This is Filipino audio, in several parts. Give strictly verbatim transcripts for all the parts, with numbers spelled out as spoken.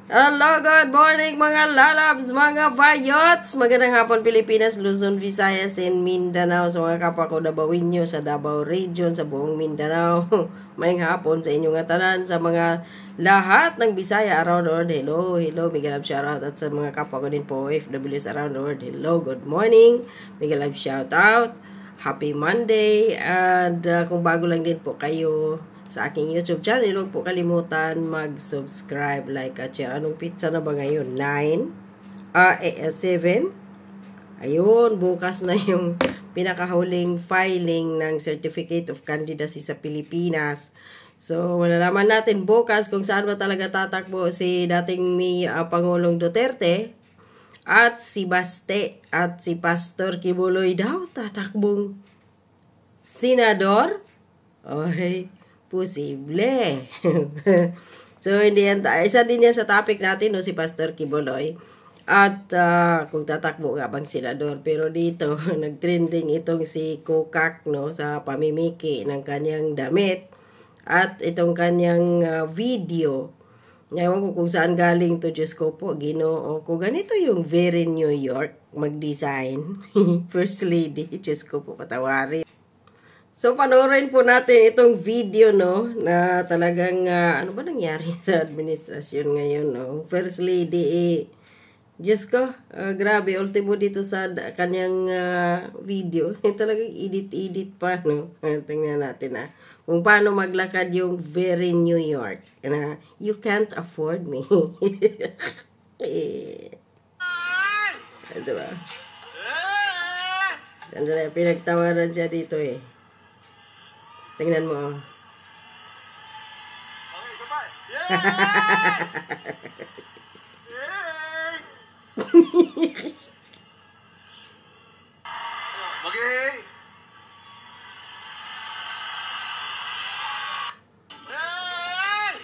Hello, good morning mga lalabs, mga vayots! Magandang hapon Pilipinas, Luzon, Visayas, and Mindanao. Sa mga kapwa ko Dabawinyo sa Davao Region, sa buong Mindanao. Maying hapon sa inyong atanan, sa mga lahat ng Bisaya around the world. Hello, hello, Miguel Love shoutout. At sa mga kapwa ko din po, O F Ws around the world. Hello, good morning, Miguel Love shoutout. Happy Monday. And uh, kung bago lang din po kayo sa aking YouTube channel, huwag po kalimutan mag-subscribe, like at share. Anong pizza na ba ngayon? nine? Ah, uh, seven? Ayun, bukas na yung pinakahuling filing ng Certificate of Candidacy sa Pilipinas. So, malalaman natin bukas kung saan ba talaga tatakbo si dating may uh, Pangulong Duterte at si Baste at si Pastor Kibuloy daw tatakbong senador. Okay. Posible. So, hindi yan, isa din yan sa topic natin, no, si Pastor Kibuloy. At uh, kung tatakbo nga bang senador. Pero dito, nagtrending itong si Kukak, no, sa pamimiki ng kanyang damit. At itong kanyang uh, video. Ngayon ko kung saan galing to, Diyos ko po, Ginoo. Kung ganito yung very New York mag-design. First Lady, Diyos ko po, patawarin. So, panoorin po natin itong video, no, na talagang, uh, ano ba nangyari sa administrasyon ngayon, no? First Lady, eh, Diyos ko, uh, grabe, ultimo dito sa kanyang uh, video, eh, talagang edit-edit pa, no? Uh, tingnan natin, ah, kung paano maglakad yung very New York, na, you can't afford me. Eh, diba? Sandali, pinagtawaran siya dito, eh. Tingnan mo. Okay, isa pa. Yay! Yay! Okay. Yay!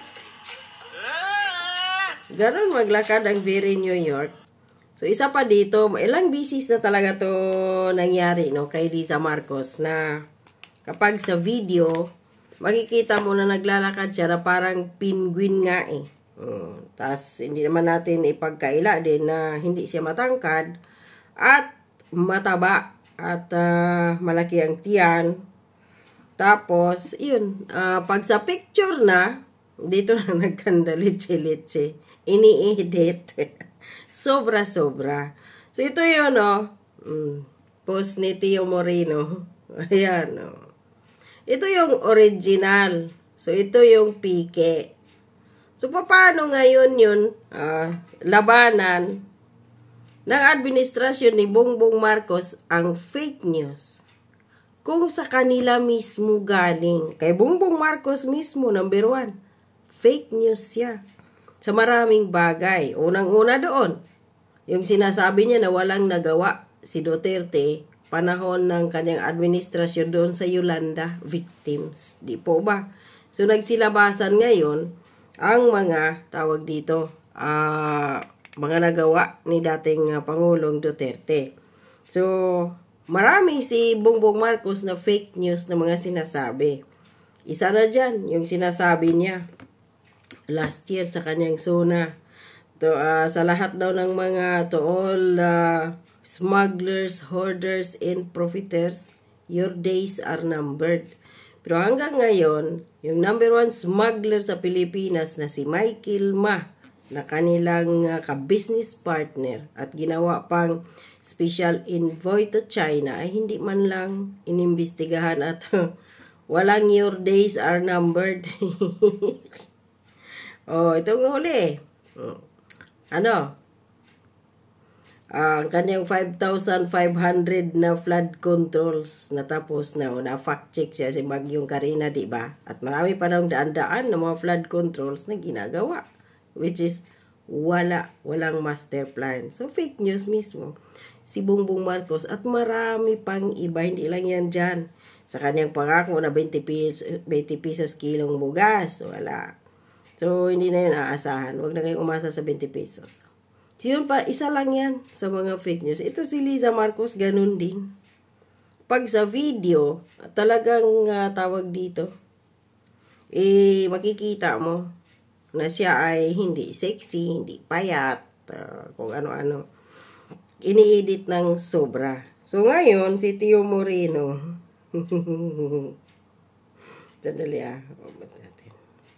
Yay! Ganon maglakad ang very New York. So, isa pa dito, ilang bisis na talaga to nangyari, no, kay Liza Marcos na kapag sa video, makikita mo na naglalakad siya na parang penguin nga eh. Hmm. Tapos, hindi naman natin ipagkaila din na hindi siya matangkad at mataba at uh, malaki ang tiyan. Tapos, yun, uh, pag sa picture na, dito na nagkanda litsi-litsi. Ini-edit. Sobra-sobra. So, ito yun, no? Mm, post ni Tio Moreno. Ayan, no? Ito yung original. So, ito yung pike. So, paano ngayon yun, uh, labanan ng administrasyon ni Bongbong Marcos ang fake news? Kung sa kanila mismo galing. Kay Bongbong Marcos mismo, number one. Fake news siya. Sa maraming bagay. Unang-una doon. Yung sinasabi niya na walang nagawa si Duterte panahon ng kanyang administrasyon doon sa Yolanda victims. Di po ba? So, nagsilabasan ngayon ang mga, tawag dito, uh, mga nagawa ni dating uh, Pangulong Duterte. So, marami si Bongbong Marcos na fake news na mga sinasabi. Isa na dyan, yung sinasabi niya last year sa kanyang SONA. To, uh, sa lahat daw ng mga to all uh, smugglers, hoarders, and profiteers, your days are numbered. Pero hanggang ngayon, yung number one smuggler sa Pilipinas na si Michael Ma, na kanilang uh, ka-business partner at ginawa pang special envoy to China, ay hindi man lang inimbestigahan at walang your days are numbered. Oh, itong huli. Ano? Ang uh, kanyang five thousand five hundred na flood controls natapos na, na fact check siya si Bagyong Karina, di ba? At marami pa daw daan-daan na mga flood controls na ginagawa, which is wala, walang master plan. So, fake news mismo. Si Bongbong Marcos at marami pang iba, hindi lang yan dyan. Sa kanyang pangako na twenty pesos, twenty pesos kilong bugas, wala. So, hindi na yun aasahan. Huwag na kayong umasa sa twenty pesos. So, yun pa, isa lang yan sa mga fake news. Ito si Liza Marcos, ganun din. Pag sa video, talagang uh, tawag dito, eh, makikita mo, na siya ay hindi sexy, hindi payat, uh, kung ano-ano. Ini-edit ng sobra. So ngayon, si Tio Moreno, sandali ah, natin.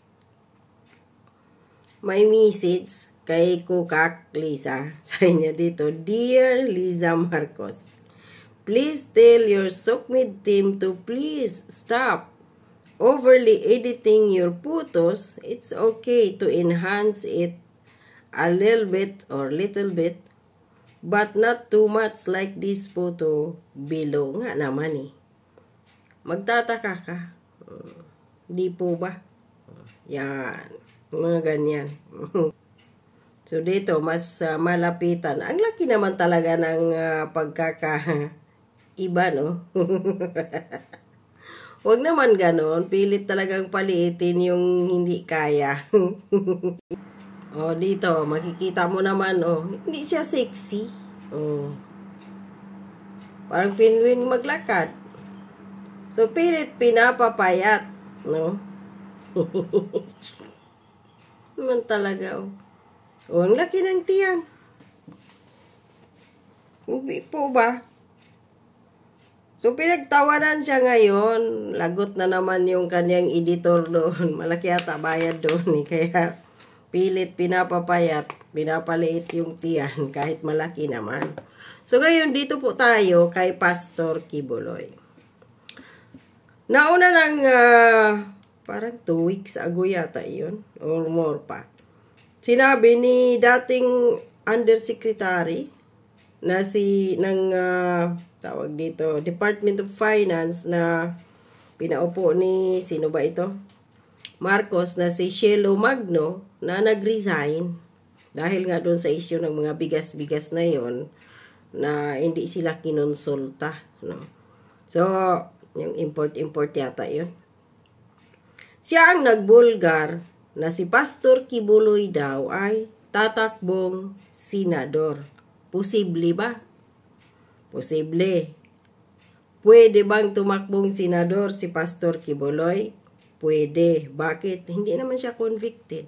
May message kay Kukak Lisa. Sabi niya dito, Dear Liza Marcos, please tell your Sokmed team to please stop overly editing your photos. It's okay to enhance it a little bit or little bit, but not too much like this photo below. Nga naman eh. Magtataka ka. Di po ba? Yan. Mga ganyan. So dito, mas uh, malapitan. Ang laki naman talaga ng uh, pagkaka iba, no? Huwag naman ganon. Pilit talagang paliitin yung hindi kaya. O, dito, makikita mo naman, oh, hindi siya sexy. Oh. Parang pinwin maglakad. So, pilit pinapapayat, no? Naman talaga, oh. Oh, ang laki ng tiyan. Hindi po ba? So, pinagtawanan siya ngayon. Lagot na naman yung kanyang editor doon. Malaki ata bayad doon eh. Kaya, pilit pinapapayat, pinapaliit yung tiyan kahit malaki naman. So, ngayon, dito po tayo kay Pastor Kibuloy. Nauna lang, uh, parang two weeks ago yata yun. Or more pa. Sinabi ni dating undersecretary na si, ng, uh, tawag dito, Department of Finance na pinaupo ni, sino ba ito? Marcos, na si Shelo Magno na nag-resign dahil nga doon sa issue ng mga bigas-bigas na yon na hindi sila kinonsulta, no? So, yung import-import yata yun. Siya ang nagbulgar na si Pastor Kibuloy daw ay tatakbong senador. Posible ba? Posible. Pwede bang tumakbong senador si Pastor Kibuloy? Pwede. Bakit? Hindi naman siya convicted.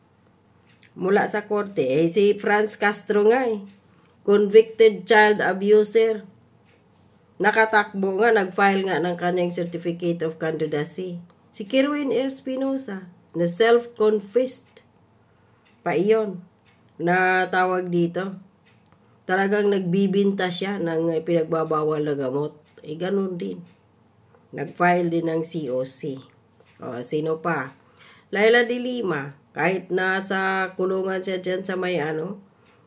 Mula sa korte, eh, si Franz Castro nga eh. Convicted child abuser. Nakatakbo nga, nag-file nga ng kanyang certificate of candidacy. Si Kerwin Espinosa, na self-confessed pa iyon, na tawag dito. Talagang nagbibinta siya ng pinagbabawal na gamot. Eh, ganun din. Nag-file din ng C O C. O, sino pa? Laila de Lima. Kahit nasa kulungan siya dyan sa may ano,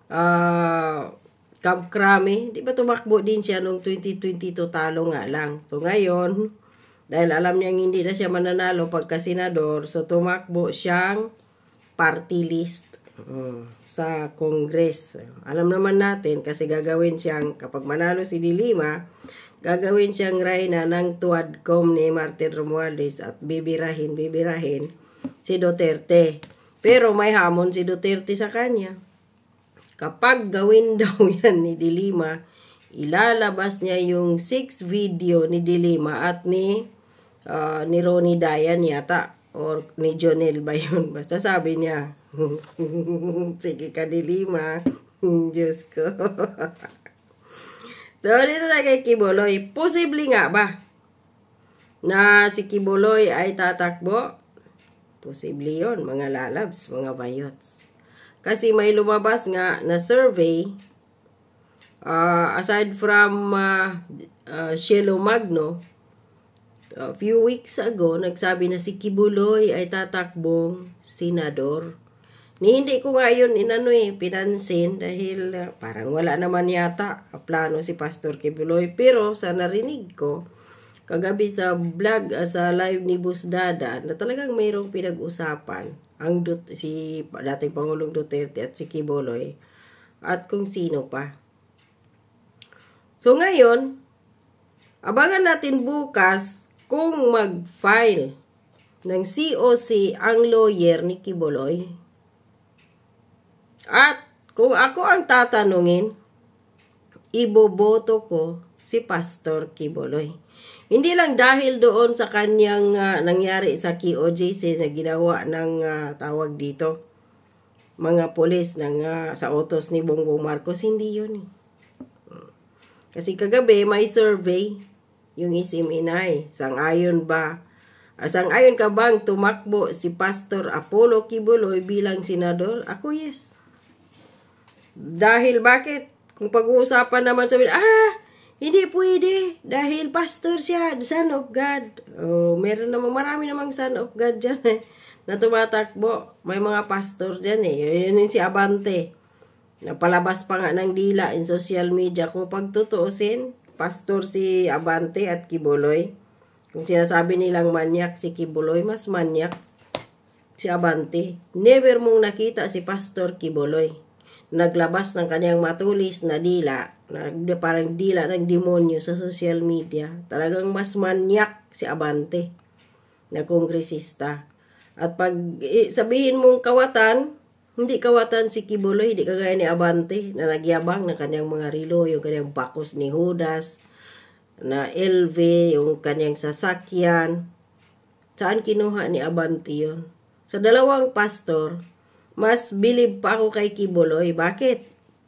uh, Camp Crame, di ba tumakbo din siya noong twenty twenty-two, talo nga lang. So, ngayon, dahil alam niyang hindi na siya mananalo pagka senador, so tumakbo siyang party list. Uh, sa Congress. Alam naman natin kasi gagawin siyang, kapag manalo si De Lima, gagawin siyang reyna ng tuwadcom ni Martin Romualdez at bibirahin, bibirahin si Duterte. Pero may hamon si Duterte sa kanya. Kapag gawin daw yan ni De Lima, ilalabas niya yung six video ni De Lima at ni, uh, ni Ronnie Dayan yata, or ni Jonel ba yun? Basta sabi niya, sige ka De Lima. Diyos ko. So, dito tayo kay Kibuloy. Posible nga ba na si Kibuloy ay tatakbo? Posible yon, mga lalabs, mga bayots. Kasi may lumabas nga na survey, uh, aside from uh, uh, Shelo Magno, a few weeks ago, nagsabi na si Kibuloy ay tatakbong senador. Ni hindi ko nga yun inano eh, pinansin dahil uh, parang wala naman yata a plano si Pastor Kibuloy. Pero sa narinig ko, kagabi sa vlog, uh, sa live ni Boss Dada, na talagang mayroong pinag-usapan ang Dut si dating Pangulong Duterte at si Kibuloy at kung sino pa. So ngayon, abangan natin bukas kung mag-file ng C O C ang lawyer ni Kibuloy. At kung ako ang tatanungin, iboboto ko si Pastor Kibuloy. Hindi lang dahil doon sa kanyang uh, nangyari sa K O J C na ginawa ng uh, tawag dito, mga pulis ng, uh, sa utos ni Bongbong Marcos, hindi yun eh. Kasi kagabi may survey yung S M N I. Sang-ayon ba? Uh, sang-ayon ka bang tumakbo si Pastor Apollo Quiboloy bilang senador? Ako yes. Dahil bakit? Kung pag-uusapan naman sabihin, ah, hindi pwede. Dahil pastor siya, the son of God. Oh, meron namang marami namang son of God dyan eh, na tumatakbo. May mga pastor dyan eh. Yun yung si Abante. Napalabas pa nga ng dila in social media. Kung pagtutuusin, pastor si Abante at Quiboloy. Kung sinasabi nilang manyak si Quiboloy, mas manyak si Abante. Never mong nakita si Pastor Quiboloy naglabas ng kanyang matulis na dila, na parang dila ng demonyo sa social media. Talagang mas manyak si Abante na kongresista. At pag sabihin mong kawatan, hindi kawatan si Quiboloy, hindi kagaya ni Abante na nagyabang ng kanyang mga relo, yung kanyang bakos ni Judas, na L V, yung kanyang sasakyan. Saan kinuha ni Abante yun? Sa dalawang pastor, mas bilib pa ako kay Quiboloy. Bakit?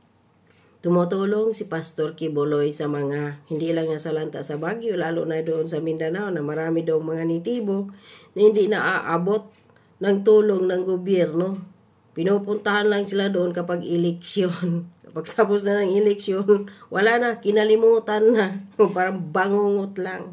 Tumutulong si Pastor Quiboloy sa mga, hindi lang nasa lanta sa Baguio, lalo na doon sa Mindanao, na marami daw mga nitibo na hindi naaabot ng tulong ng gobyerno. Pinupuntahan lang sila doon kapag eleksyon. Kapag tapos na ng eleksyon, wala na, kinalimutan na. Parang bangungot lang.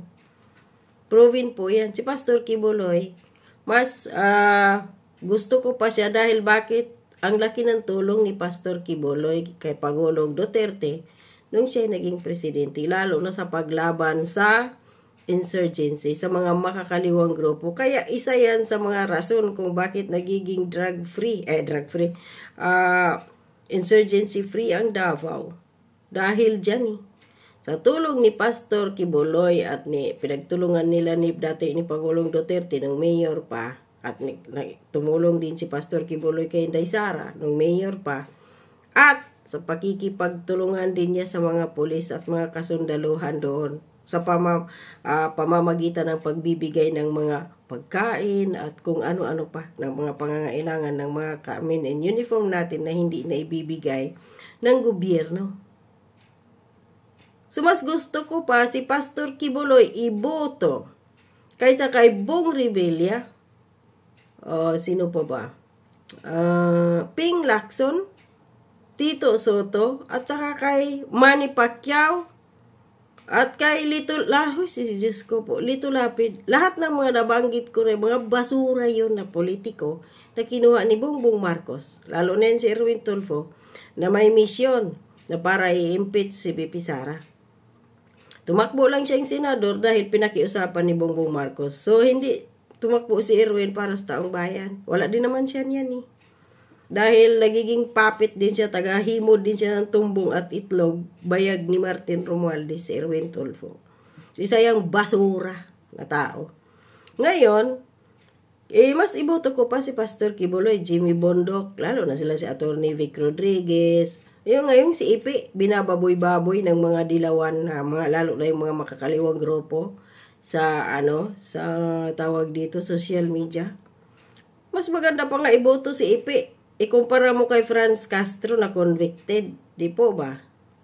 Proven po yan. Si Pastor Quiboloy, mas uh, gusto ko pa siya dahil bakit? Ang laki ng tulong ni Pastor Quiboloy kay Pangulong Duterte nung siya naging presidente, lalo na sa paglaban sa insurgency, sa mga makakaliwang grupo. Kaya isa yan sa mga rason kung bakit nagiging drug-free, eh drug-free, uh, insurgency-free ang Davao. Dahil dyan eh. Sa tulong ni Pastor Quiboloy at ni pinagtulungan nila ni dati ni Pangulong Duterte nung mayor pa, at ni, na, tumulong din si Pastor Quiboloy kay Inday Sara nung mayor pa, at sa pakikipagtulungan din niya sa mga pulis at mga kasundaluhan doon sa pamam, uh, pamamagitan ng pagbibigay ng mga pagkain at kung ano-ano pa ng mga pangangailangan ng mga kamin and uniform natin na hindi na ibibigay ng gobyerno. So mas gusto ko pa si Pastor Quiboloy iboto kaysa kay Bong Revilla. Uh, sino pa ba? Uh, Ping Lacson, Tito Soto, at saka kay Manny Pacquiao, at kay Lito Lapid, si Diyos ko po, Lito Lapid. Lahat ng mga nabanggit ko na mga basura yon na politiko na kinuha ni Bongbong Marcos. Lalo na yun si Erwin Tulfo na may misyon na para i-impeach si B P Sara. Tumakbo lang siyang senador dahil pinakiusapan ni Bongbong Marcos. So, hindi tumakbo si Erwin para sa taong bayan. Wala din naman siya niyan eh. Dahil nagiging puppet din siya, tagahimod din siya ng tumbong at itlog, bayag ni Martin Romualdez, si Erwin Tulfo. Isa yung basura na tao. Ngayon, eh, mas iboto ko pa si Pastor Quiboloy, Jimmy Bondoc, lalo na sila si Attorney Vic Rodriguez. Yung ngayon si Ipi, binababoy-baboy ng mga dilawan na mga, lalo na yung mga makakaliwang grupo sa ano, sa tawag dito, social media. Mas maganda pa nga iboto si Ipi. Ikumpara mo kay Franz Castro na convicted. Di po ba?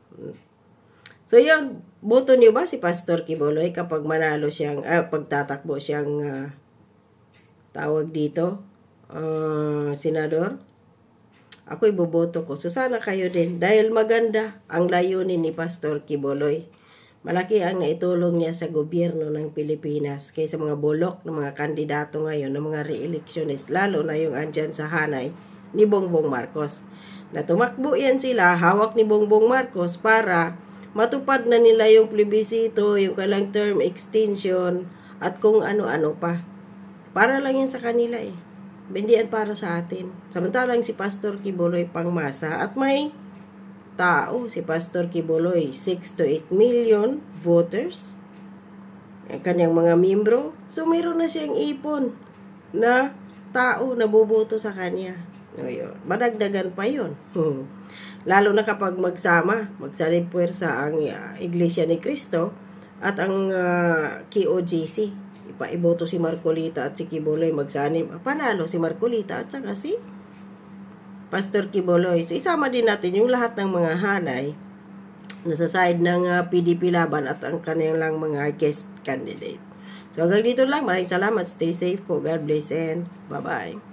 So yun, boto niyo ba si Pastor Quiboloy kapag manalo siyang, ah, pagtatakbo siyang uh, tawag dito, uh, senador? Ako iboboto ko. So sana kayo din. Dahil maganda ang layunin ni Pastor Quiboloy. Malaki ang naitulong niya sa gobyerno ng Pilipinas kaysa mga bulok ng mga kandidato ngayon, ng mga re-electionist, lalo na yung andyan sa hanay ni Bongbong Marcos. Na tumakbo yan sila, hawak ni Bongbong Marcos para matupad na nila yung plebisito, yung kailang term extension, at kung ano-ano pa. Para lang yan sa kanila eh. Hindi yan para sa atin. Samantalang si Pastor Quiboloy pangmasa at may tao, si Pastor Quiboloy, six to eight million voters, ang kanyang mga membro. So, mayroon na siyang ipon na tao na boboto sa kanya. Ayun, madagdagan pa yun. Hmm. Lalo na kapag magsama, magsalip puwersa ang uh, Iglesia ni Cristo at ang uh, K O J C. Ipaiboto si Marcolita at si Quiboloy magsanib. Panalo si Marcolita at saka si Pastor Quiboloy. So isama din natin yung lahat ng mga halay nasa side ng uh, P D P Laban at ang kanilang mga guest candidate. So hanggang dito lang. Maraming salamat. Stay safe po. God bless and bye-bye.